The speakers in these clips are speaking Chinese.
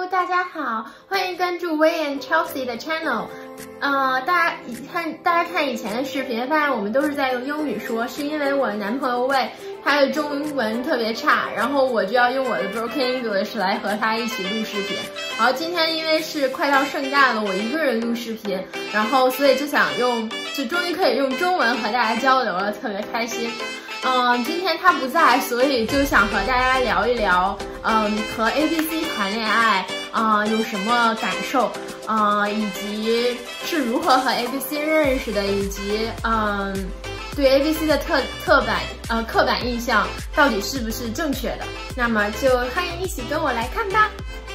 大家好，欢迎关注 Wei&Chelsea 的 channel。大家看以前的视频，发现我们都是在用英语说，是因为我男朋友Wei他的中文特别差，然后我就要用我的 broken English 来和他一起录视频。然后今天因为是快到圣诞了，我一个人录视频，然后所以就终于可以用中文和大家交流了，特别开心。今天他不在，所以就想和大家聊一聊，和 ABC 谈恋爱，有什么感受，以及是如何和 ABC 认识的，以及对 ABC 的刻板印象到底是不是正确的？那么就欢迎一起跟我来看吧。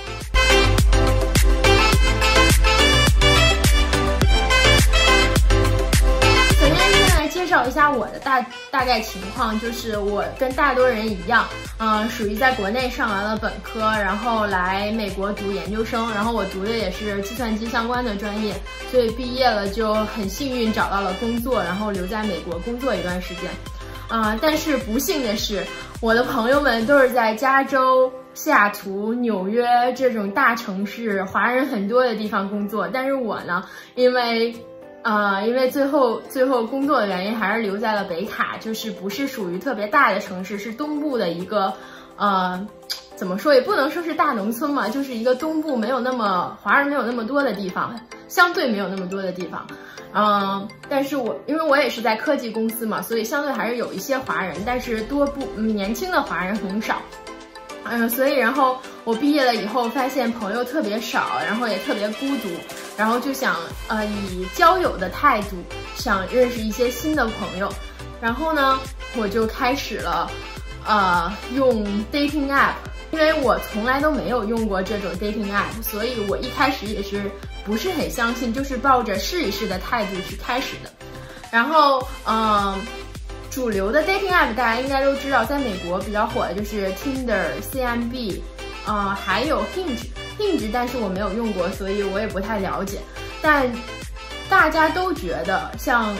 介绍一下我的大概情况，就是我跟大多人一样，属于在国内上完了本科，然后来美国读研究生，然后我读的也是计算机相关的专业，所以毕业了就很幸运找到了工作，然后留在美国工作一段时间。但是不幸的是，我的朋友们都是在加州、西雅图、纽约这种大城市，华人很多的地方工作，但是我呢，因为最后工作的原因，还是留在了北卡，就是不是属于特别大的城市，是东部的一个怎么说也不能说是大农村嘛，就是一个东部华人没有那么多的地方，相对没有那么多的地方。但是因为我也是在科技公司嘛，所以相对还是有一些华人，但是年轻的华人很少。所以然后我毕业了以后，发现朋友特别少，然后也特别孤独，然后就想以交友的态度想认识一些新的朋友，然后呢我就开始了用 dating app， 因为我从来都没有用过这种 dating app， 所以我一开始也是不是很相信，就是抱着试一试的态度去开始的。然后主流的 dating app 大家应该都知道，在美国比较火的就是 Tinder、CMB， 还有 Hinge， 但是我没有用过，所以我也不太了解。但大家都觉得像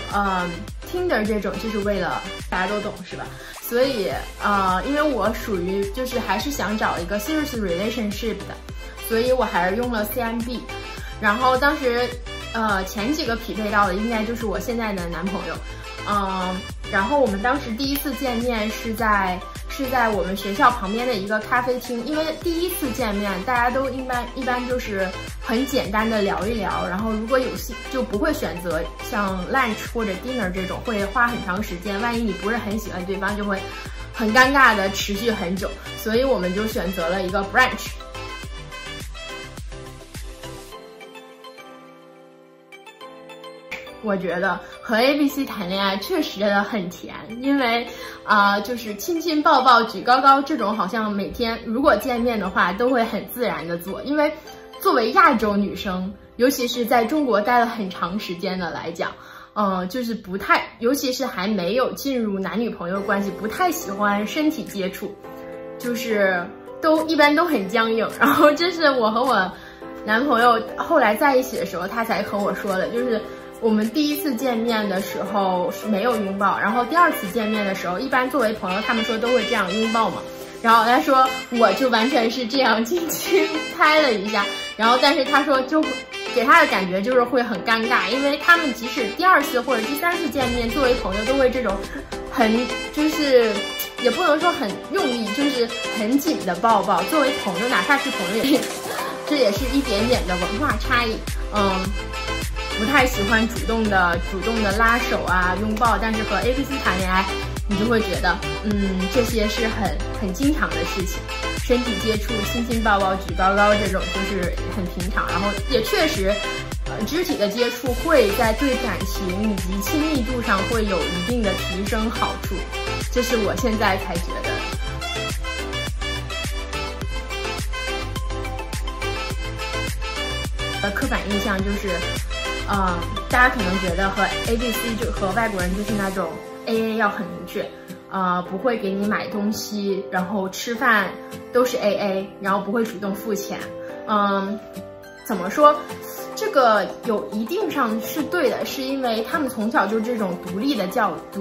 Tinder 这种就是为了大家都懂是吧？所以因为我属于就是还是想找一个 serious relationship 的，所以我还是用了 CMB。然后当时前几个匹配到的应该就是我现在的男朋友。然后我们当时第一次见面是在我们学校旁边的一个咖啡厅，因为第一次见面大家都一般就是很简单的聊一聊，然后如果有就不会选择像 lunch 或者 dinner 这种会花很长时间，万一你不是很喜欢对方就会很尴尬的持续很久，所以我们就选择了一个 brunch。我觉得和 ABC 谈恋爱确实很甜，因为就是亲亲抱抱举高高这种，好像每天如果见面的话都会很自然的做。因为作为亚洲女生，尤其是在中国待了很长时间的来讲，就是不太，尤其是还没有进入男女朋友关系，不太喜欢身体接触，就是一般都很僵硬。然后这是我和我男朋友后来在一起的时候，他才和我说的，就是我们第一次见面的时候是没有拥抱，然后第二次见面的时候，一般作为朋友，他们说都会这样拥抱嘛。然后他说我就完全是这样轻轻拍了一下，然后但是他说就给他的感觉就是会很尴尬，因为他们即使第二次或者第三次见面，作为朋友都会这种就是也不能说很用力，就是很紧的抱抱。作为朋友，哪怕是朋友，这也是一点点的文化差异。不太喜欢主动的拉手啊拥抱，但是和 ABC 谈恋爱，你就会觉得这些是很经常的事情，身体接触、亲亲抱抱、举高高这种就是很平常，然后也确实肢体的接触会在对感情以及亲密度上会有一定的提升好处，这是我现在才觉得。刻板印象就是大家可能觉得和 ABC 就和外国人就是那种 AA 要很明确，不会给你买东西，然后吃饭都是 AA， 然后不会主动付钱。怎么说？这个有一定上是对的，是因为他们从小就这种独立的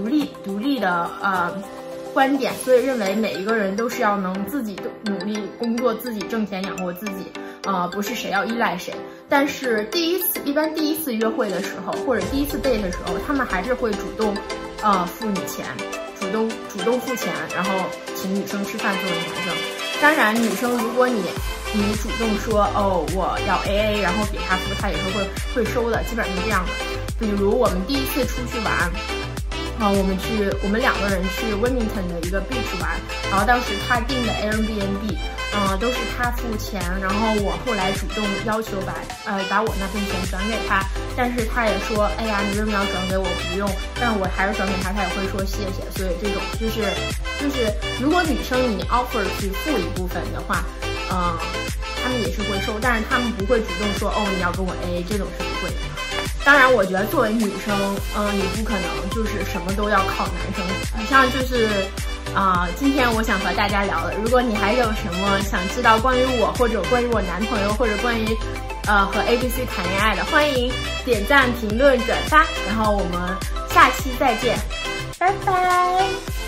观点，所以认为每一个人都是要能自己努力工作，自己挣钱养活自己。 不是谁要依赖谁。但是一般第一次约会的时候，或者第一次 date 的时候，他们还是会主动付你钱，主动付钱，然后请女生吃饭作为男生。当然，女生如果你主动说我要 AA， 然后给他付，他也是会收的，基本上是这样的。比如我们第一次出去玩，我们2个人去 Wei&Chelsea 的一个 beach 玩，然后当时他订的 Airbnb，都是他付钱，然后我后来主动要求把我那份钱转给他，但是他也说，哎呀，你为什么要转给我？不用，但我还是转给他，他也会说谢谢。所以这种就是如果女生你 offer 去付一部分的话，他们也是会收，但是他们不会主动说你要跟我 AA， 这种是不会的。当然，我觉得作为女生，你不可能就是什么都要靠男生。以上就是今天我想和大家聊的。如果你还有什么想知道关于我，或者关于我男朋友，或者关于和 ABC 谈恋爱的，欢迎点赞、评论、转发，然后我们下期再见，拜拜。